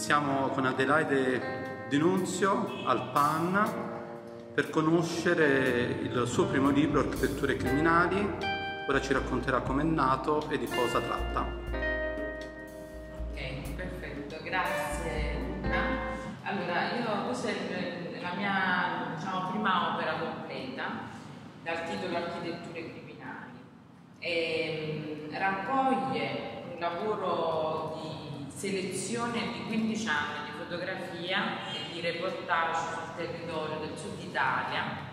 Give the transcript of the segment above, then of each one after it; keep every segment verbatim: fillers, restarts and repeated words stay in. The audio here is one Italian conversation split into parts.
Siamo con Adelaide Di Nunzio al P A N per conoscere il suo primo libro, Architetture criminali. Ora ci racconterà come è nato e di cosa tratta. Ok, perfetto, grazie Luca. Allora, io questa è la mia, diciamo, prima opera completa dal titolo Architetture criminali. E, raccoglie un lavoro di selezione di quindici anni di fotografia e di reportage sul territorio del sud Italia.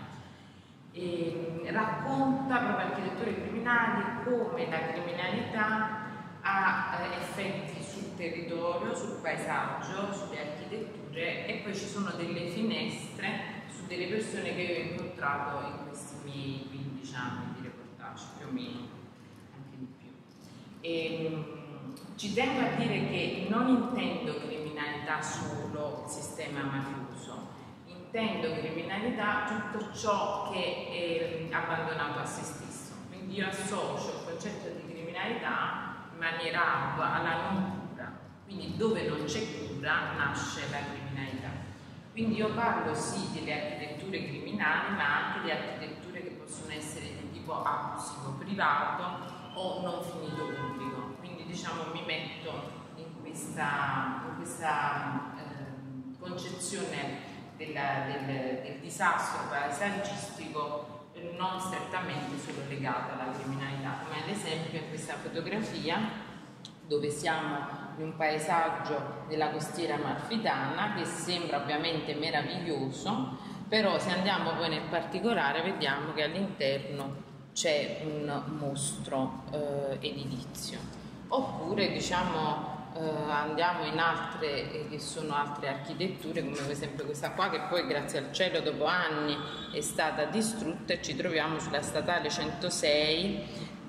E racconta proprio architetture criminali, come la criminalità ha eh, effetti sul territorio, sul paesaggio, sulle architetture, e poi ci sono delle finestre su delle persone che ho incontrato in questi miei quindici anni di reportage, più o meno, anche di più. E, ci tengo a dire che non intendo criminalità solo il sistema mafioso, intendo criminalità tutto ciò che è abbandonato a se stesso. Quindi io associo il concetto di criminalità in maniera alla non cura, quindi dove non c'è cura nasce la criminalità. Quindi io parlo sì delle architetture criminali, ma anche di architetture che possono essere di tipo abusivo privato o non finito pubblico. Quindi diciamo mi metto in questa, in questa eh, concezione della, del, del disastro paesaggistico non strettamente solo legato alla criminalità, come ad esempio in questa fotografia dove siamo in un paesaggio della costiera amalfitana che sembra ovviamente meraviglioso, però se andiamo poi nel particolare vediamo che all'interno c'è un mostro eh, edilizio. Oppure diciamo eh, andiamo in altre eh, che sono altre architetture, come per esempio questa qua, che poi grazie al cielo dopo anni è stata distrutta, e ci troviamo sulla statale centosei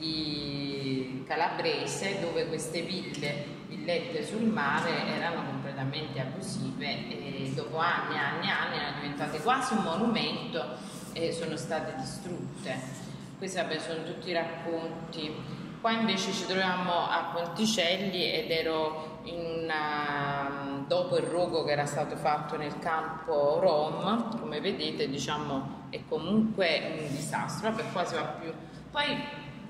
di Calabrese, dove queste ville, villette sul mare, erano completamente abusive e dopo anni e anni e anni erano diventate quasi un monumento e sono state distrutte. Questi vabbè, sono tutti racconti. Qua invece ci troviamo a Ponticelli ed ero in una, dopo il rogo che era stato fatto nel campo Rom, come vedete diciamo è comunque un disastro, vabbè qua si va più. Poi,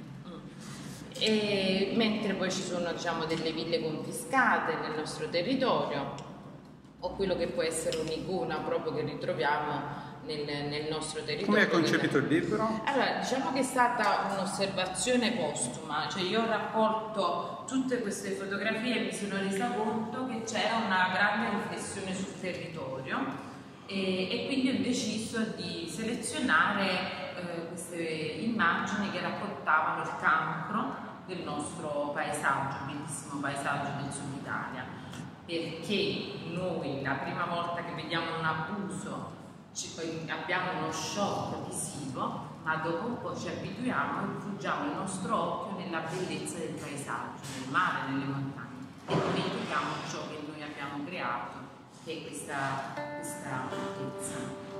e, mentre poi ci sono diciamo delle ville confiscate nel nostro territorio, o quello che può essere un'icona proprio che ritroviamo Nel, nel nostro territorio. Come hai concepito il libro? Allora, diciamo che è stata un'osservazione postuma, cioè io ho raccolto tutte queste fotografie e mi sono resa conto che c'era una grande riflessione sul territorio e, e quindi ho deciso di selezionare eh, queste immagini che raccontavano il cancro del nostro paesaggio, bellissimo paesaggio del sud Italia, perché noi la prima volta che vediamo un abuso Ci, abbiamo uno shock visivo, ma dopo un po' ci abituiamo e rifugiamo il nostro occhio nella bellezza del paesaggio, nel mare, nelle montagne, e dimentichiamo ciò che noi abbiamo creato, che è questa, questa bellezza.